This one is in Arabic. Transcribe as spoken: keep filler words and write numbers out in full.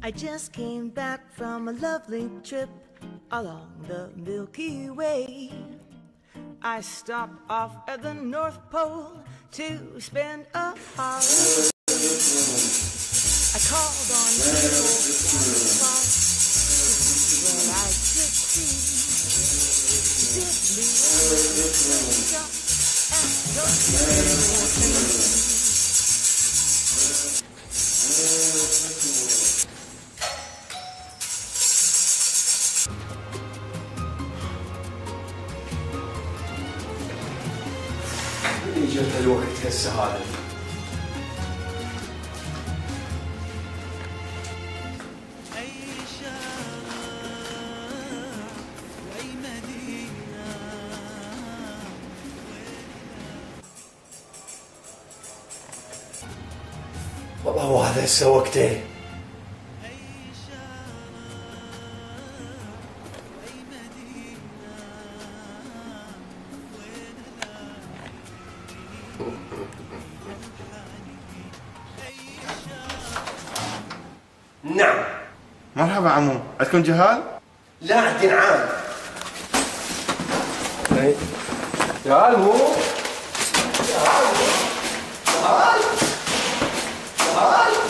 I just came back from a lovely trip along the Milky Way. I stopped off at the North Pole to spend a holiday. I called on people far where I could see simply jump and go to جت الوقت هسه هذا. والله هو هذا هسه وقته. نعم. مرحبا عمو، عندكم جهال؟ لا عندي نعام. جهال مو؟ جهال مو؟ جهال؟ جهال؟